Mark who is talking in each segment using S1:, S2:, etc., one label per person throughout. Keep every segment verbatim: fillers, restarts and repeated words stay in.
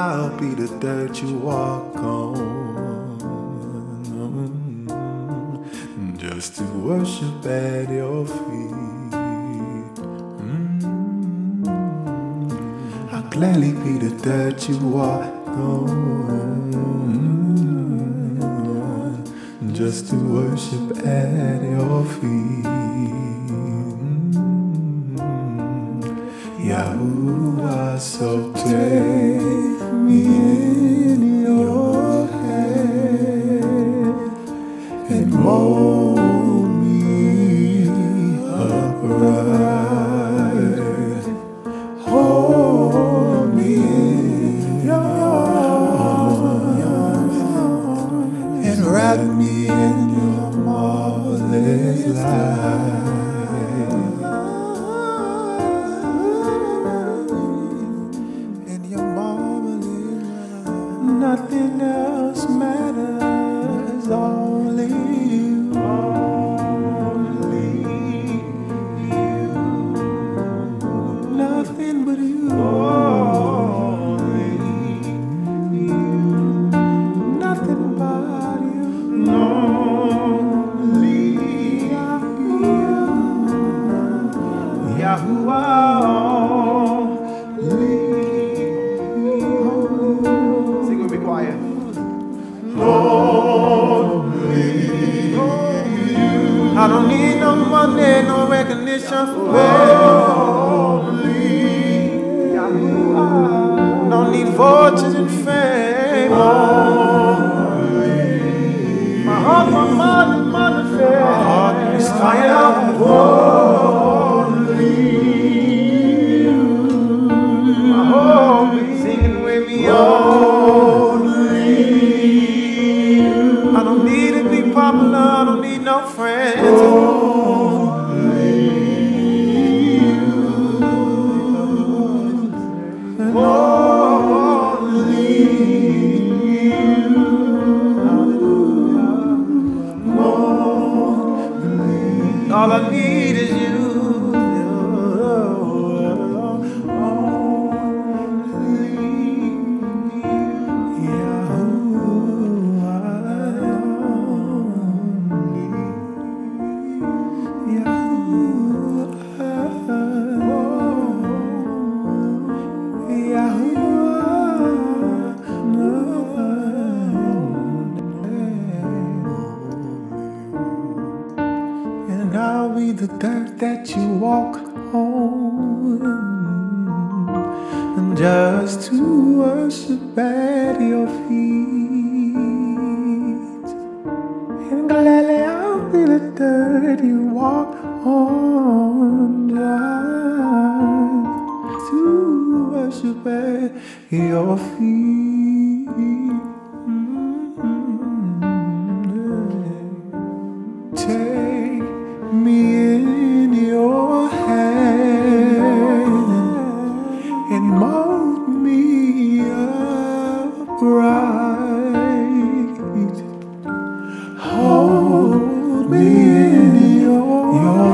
S1: I'll be the dirt you walk on, just to worship at your feet. Mm. I'll gladly be the dirt you walk on, just to worship at your feet. Yahuwah, so take me in your hand and mold me upright. Hold me in your arms and wrap me in your marvelous light. Nothing else matters, only you, only you. Nothing but you, only you. Nothing but you, only you. Yahuwah. I don't need no money, no recognition for only Yahuwah. Don't need fortune and fame. Only my heart, my mind, my mind said, my heart is crying out only you. My heart is singing with me only you. I don't need to be popular, I don't need no friends. Only you. Only you. Only. All I need is you. And I'll be the dirt that you walk on, and just to worship at your feet. And gladly I'll be the dirt you walk on, just to worship at your feet. Take me in your hand and mold me upright. Hold me in your, your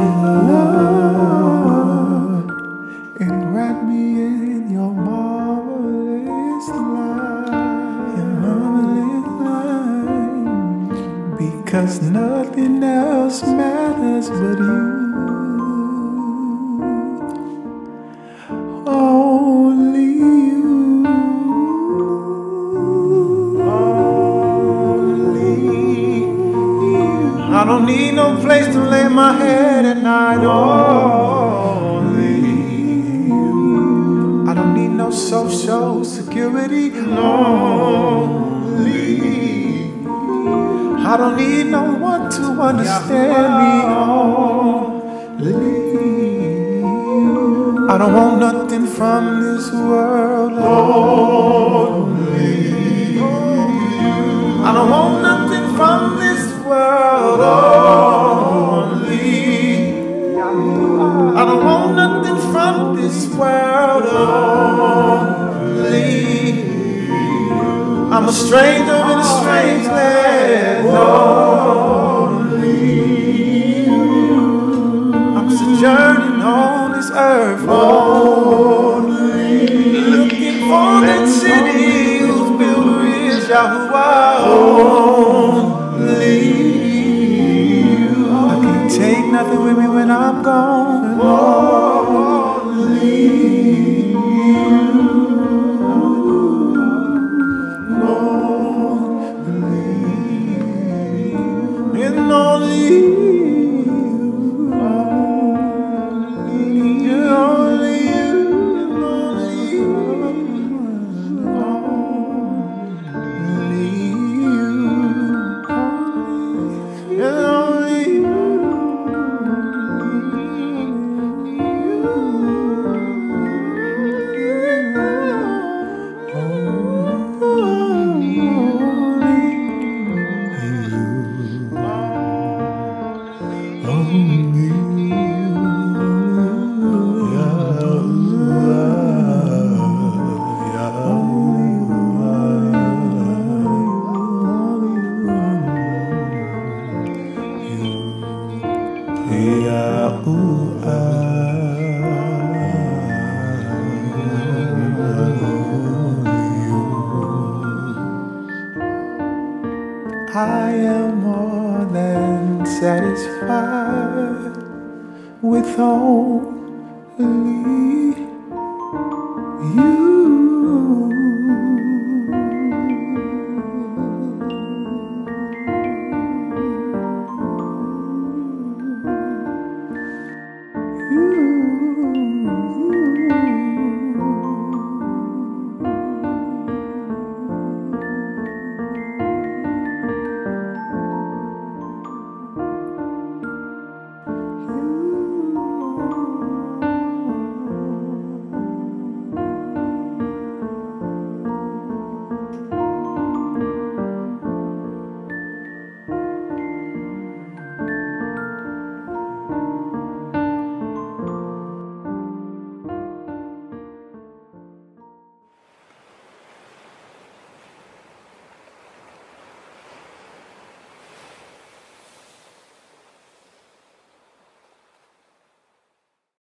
S1: love and wrap me in your marvelous light, your marvelous light. Because nothing else matters but you. Only you. Only you. I don't need no place to lay my head at night. Only you. I don't need no social security. Only you. I don't need no one to understand me. Only I don't want nothing from this world. Only I don't want nothing from this world. Only I don't want nothing from this world. Only I'm a stranger in a strange land. Only I'm sojourning on this earth. Only looking for that city. and only you, only you, only you, only you, only you, and only you. I am more than satisfied with only you.